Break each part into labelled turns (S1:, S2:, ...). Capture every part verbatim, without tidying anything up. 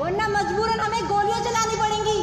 S1: वरना मजबूरन हमें गोलियां चलानी पड़ेंगी।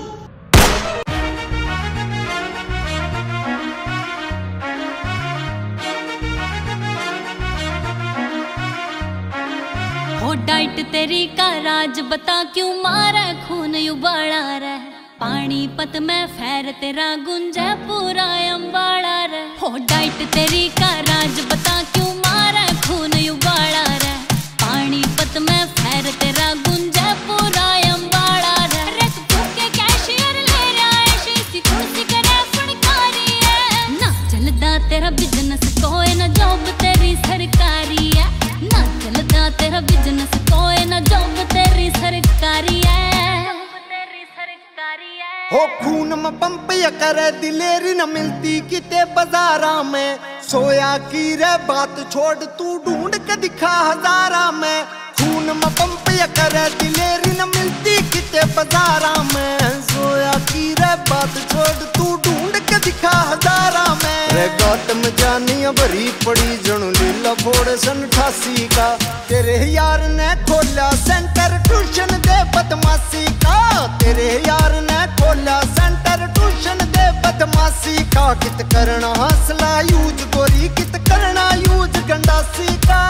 S2: हो डाइट तेरी का राज बता क्यों मारा खून उबाला रह, पानीपत में फैर तेरा गुंजा पूरा अम्बाड़ा रे। हो डाइट तेरी का राज बता क्यों मारा खून उबाला रे, पानीपत में फैर तेरा गुंजा पूरा अम्बाड़ा रे। रे तू भूखे कैशियर ले रहा है, शीशी कुर्सी करे फनकारी है। ना चलदा तेरा बिजनेस कोई ना जॉब तेरी सरकारी है, ना चलदा तेरा बिजनेस कोई ना जॉब तेरी सरकारी है।
S3: हो खून में पंप या करे दिलेरी न मिलती किते बाजारा में, सोया की रे बात छोड़ तू ढूंढ के दिखा हजारा में। खून में पंप या करे दिलेरी न मिलती किते बाजारा में, सोया की रे बात छोड़ तू ढूंढ के दिखा हजारा में। रे गौतम जानिया भरी पड़ी जनू लीला फोड़ सन अठासी का, तेरे यार ने खोला सेंटर ट्यूशन दे बदमाशी का। तेरे यार ने खोला सेंटर ट्यूशन दे बदमाशी का। कित करना हौसला यूज गोरी, कित करना यूज गंडासी का।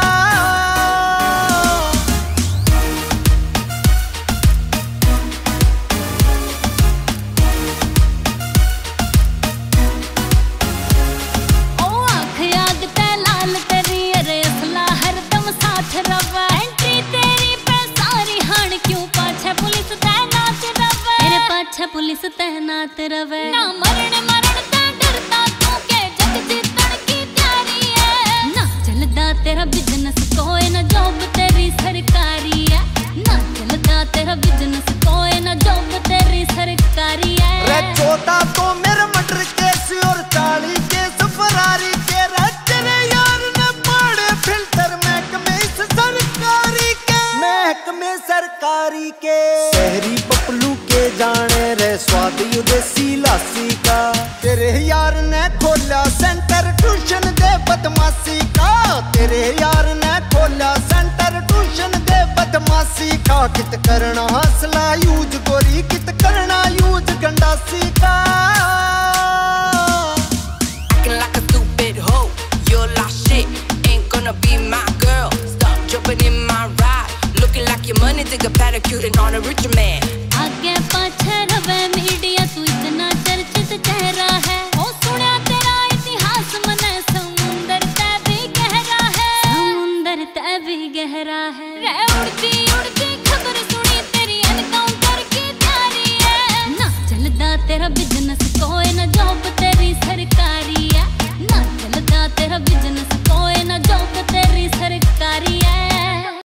S2: ओ आँख आग ते लाल तेरी अरे असला हरदम साथ रवा, एंट्री तेरी पे सारी हाण क्यों पाछे पुलिस तैनात रवे, तेरे पाछे पुलिस तैनात रवे। ना मरण मरण ते डरता तू के जग जीतन की तैयारी है, ना चलदा तेरा बिजनेस कोई ना जॉब तेरी सरकारी है, ना चलदा तेरा बिजनेस कोई ना जॉब तेरी सरकारी है।
S3: रे चौदह तो मेरे मर्डर केस और चालीस केस फरारी के, रे तेरे यार ने पाड़े फिल्टर महकमे इस सरकारी के, महकमे सरकारी के। शहरी पपलू के जाने रे स्वाद देसी लासी का, तेरे यार ने खोला सेंटर ट्यूशन दे बदमाशी का। तेरे यार ने खोला सेंटर ट्यूशन दे बदमाशी का। कित करना हौसला यूज गोरी, कित करना यूज गंडासी का।
S4: Acting like a stupid hoe, you're lost shit, ain't gonna be my girl. Stop jumping in my ride, looking like your money, take a pedicure and on a rich man.
S2: आगे पाछे रवे media तू इतना चर्चित चेहरा है, ओ सुना तेरा इतिहास मने समुंदर ते भी गहरा है, समुंदर ते भी गहरा है। रे उड़ती उड़ती